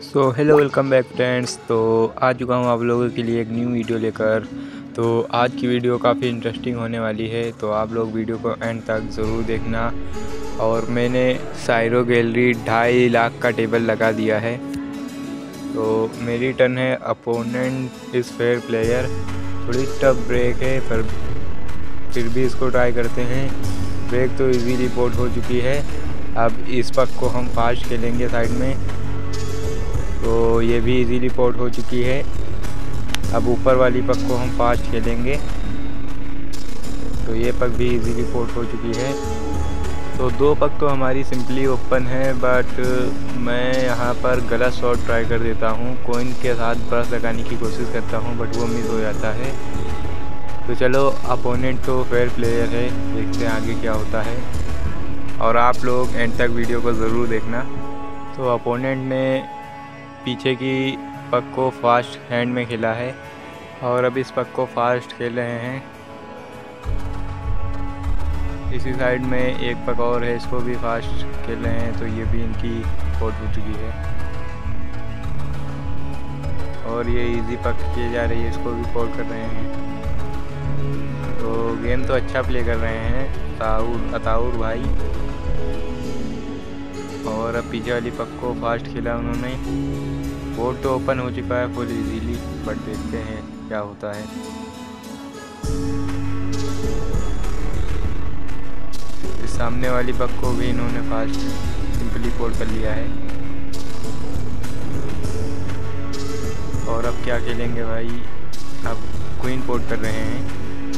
सो hello welcome back friends. तो आ चुका हूँ आप लोगों के लिए एक न्यू वीडियो लेकर। तो आज की वीडियो काफ़ी इंटरेस्टिंग होने वाली है, तो आप लोग वीडियो को एंड तक ज़रूर देखना। और मैंने साइरो गैलरी 2.5 लाख का टेबल लगा दिया है। तो मेरी टर्न है। Opponent is fair player. थोड़ी टफ ब्रेक है पर फिर भी इसको ट्राई करते हैं। ब्रेक तो इजीली पोर्ट हो चुकी है। अब इस पक को हम फास्ट खेलेंगे साइड में, तो ये भी इजीली पोर्ट हो चुकी है। अब ऊपर वाली पक को हम फास्ट खेलेंगे, तो ये पक भी इजीली पोर्ट हो चुकी है। तो 2 पक तो हमारी सिंपली ओपन है, बट मैं यहाँ पर गलत शॉट ट्राई कर देता हूँ। कॉइन के साथ ब्रश लगाने की कोशिश करता हूँ बट वो मिस हो जाता है। तो चलो, अपोनेंट तो फेयर प्लेयर है, देखते हैं आगे क्या होता है। और आप लोग एंड तक वीडियो को ज़रूर देखना। तो अपोनेंट ने पीछे की पक को फास्ट हैंड में खेला है और अब इस पक को फास्ट खेल रहे हैं। इसी साइड में एक पक और है, इसको भी फास्ट खेल रहे हैं, तो ये भी इनकी पोर्ट हो चुकी है। और ये इजी पक किए जा रही है, इसको भी पोर्ट कर रहे हैं। तो गेम तो अच्छा प्ले कर रहे हैं अताउर भाई। और अब पीछे वाली पक को फास्ट खेला उन्होंने। बोर्ड तो ओपन हो चुका है फुल इजीली, बट देखते हैं क्या होता है। इस सामने वाली पक को भी इन्होंने फास्ट सिंपली पोर्ट कर लिया है। और अब क्या खेलेंगे भाई, अब क्वीन पोर्ट कर रहे हैं।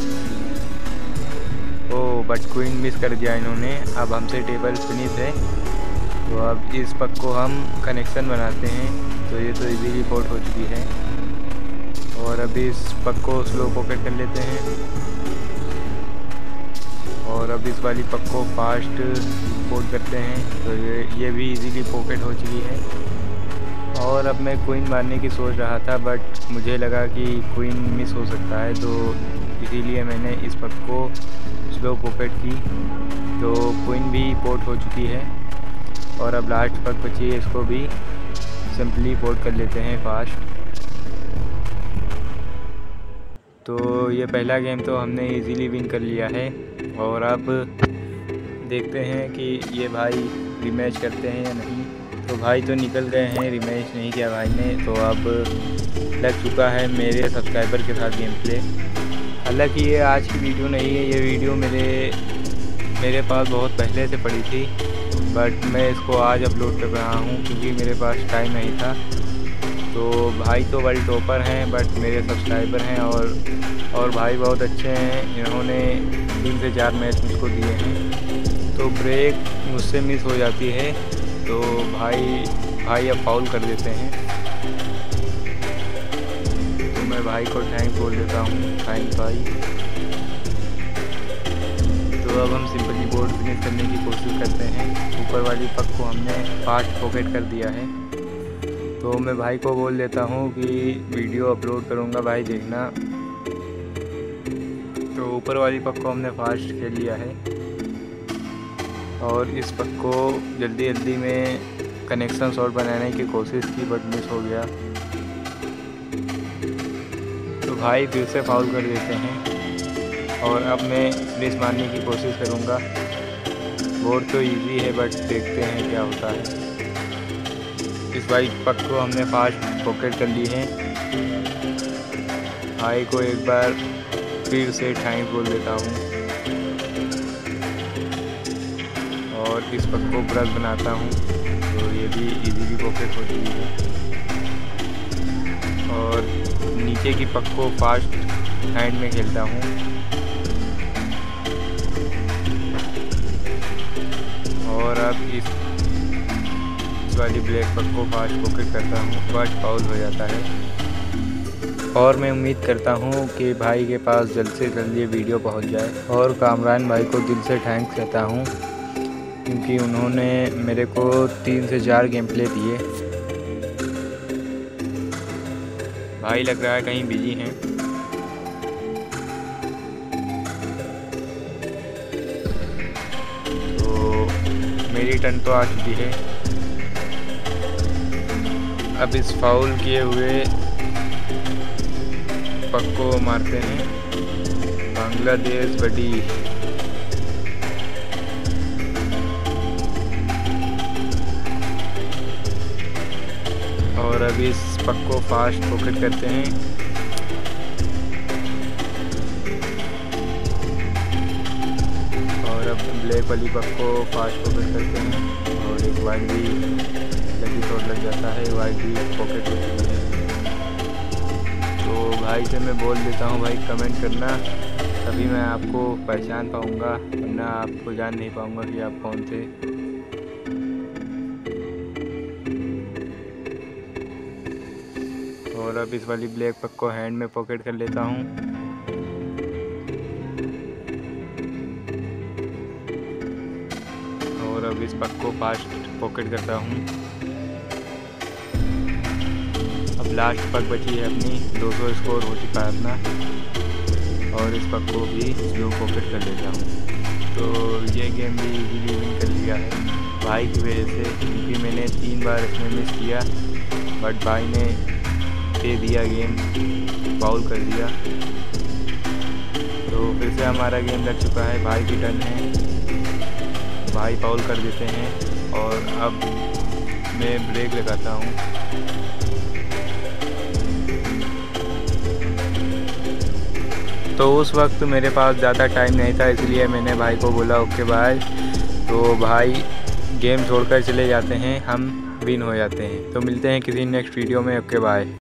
ओह, बट क्वीन मिस कर दिया इन्होंने। अब हमसे टेबल फिनिश है, तो अब इस पक को हम कनेक्शन बनाते हैं। तो ये तो इजीली पोर्ट हो चुकी है। और अभी इस पक को स्लो पॉकेट कर लेते हैं। और अब इस वाली पक को फास्ट पोर्ट करते हैं, तो ये भी इजीली पॉकेट हो चुकी है। और अब मैं क्वीन मारने की सोच रहा था, बट मुझे लगा कि क्वीन मिस हो सकता है, तो इसीलिए मैंने इस पक को स्लो पॉकेट की। तो क्वीन भी पोर्ट हो चुकी है। और अब लास्ट पक बची है, इसको भी सिंपली पोर्ट कर लेते हैं फास्ट। तो ये पहला गेम तो हमने इजीली विन कर लिया है। और अब देखते हैं कि ये भाई रीमैच करते हैं या नहीं। तो भाई तो निकल गए हैं, रीमैच नहीं किया भाई ने। तो अब लग चुका है मेरे सब्सक्राइबर के साथ गेम प्ले। हालांकि ये आज की वीडियो नहीं है, ये वीडियो मेरे पास बहुत पहले से पड़ी थी, बट मैं इसको आज अपलोड कर रहा हूँ क्योंकि मेरे पास टाइम नहीं था। तो भाई तो वर्ल्ड टॉपर हैं, बट मेरे सब्सक्राइबर हैं और भाई बहुत अच्छे हैं। इन्होंने 3 से 4 मैच मुझको दिए हैं। तो ब्रेक मुझसे मिस हो जाती है, तो भाई अब फाउल कर देते हैं। तो मैं भाई को थैंक बोल देता हूँ, थैंक भाई। तो अब हम सिंपली बोर्ड फिनिश करने की कोशिश करते हैं। ऊपर वाली पक को हमने फास्ट पॉकेट कर दिया है। तो मैं भाई को बोल देता हूँ कि वीडियो अपलोड करूँगा, भाई देखना। तो ऊपर वाली पक को हमने फास्ट खेल लिया है। और इस पक को जल्दी में कनेक्शन शॉट बनाने की कोशिश की, बट मिस हो गया। तो भाई फिर से फाउल कर देते हैं। और अब मैं स्प्लिस मारने की कोशिश करूँगा। बोर्ड तो इजी है, बट देखते हैं क्या होता है। इस वाइट पक को हमने फास्ट पॉकेट कर ली है। भाई को एक बार फिर से थैंक बोल देता हूँ। और इस पक को ब्रश बनाता हूँ, तो ये भी इजीली पॉकेट हो चुकी है। और नीचे की पक को फास्ट हैंड में खेलता हूँ। और अब इस वाली ब्लैक पक को फास्ट पॉकेट करता हूँ, बट फाउल हो जाता है। और मैं उम्मीद करता हूँ कि भाई के पास जल्द से जल्द ये वीडियो पहुँच जाए। और कामरान भाई को दिल से थैंक्स कहता हूँ, क्योंकि उन्होंने मेरे को 3 से 4 गेम प्ले दिए। भाई लग रहा है कहीं बिजी हैं। तो मेरी टर्न तो आ चुकी है। अब इस फाउल किए हुए पक को मारते हैं। बांग्लादेश बड़ी और अब इस पक को फास्ट पॉकेट करते हैं। और अब ब्लैक वाली पक को फास्ट पॉकेट करते हैं और एक वाइट भी जल्दी शॉट लग जाता है, वाइट भी पॉकेट होती है। तो भाई से मैं बोल देता हूँ भाई कमेंट करना, तभी मैं आपको पहचान पाऊँगा, वरना आपको जान नहीं पाऊँगा कि आप कौन थे। और अब इस वाली ब्लैक पक को हैंड में पॉकेट कर लेता हूँ। और अब इस पक को फास्ट पॉकेट करता हूँ। अब लास्ट पक बची है अपनी, 200 स्कोर हो चुका है अपना। और इस पक को भी स्लो पॉकेट कर लेता हूँ। तो ये गेम भी इजीली विन कर लिया है भाई की वजह से, क्योंकि मैंने 3 बार इसमें मिस किया, बट भाई ने दे दिया गेम, फाउल कर दिया। तो फिर से हमारा गेम लग चुका है, भाई की टर्न है। भाई फाउल कर देते हैं और अब मैं ब्रेक लगाता हूँ। तो उस वक्त मेरे पास ज़्यादा टाइम नहीं था, इसलिए मैंने भाई को बोला ओके बाय। तो भाई गेम छोड़कर चले जाते हैं, हम विन हो जाते हैं। तो मिलते हैं किसी नेक्स्ट वीडियो में, ओके बाय।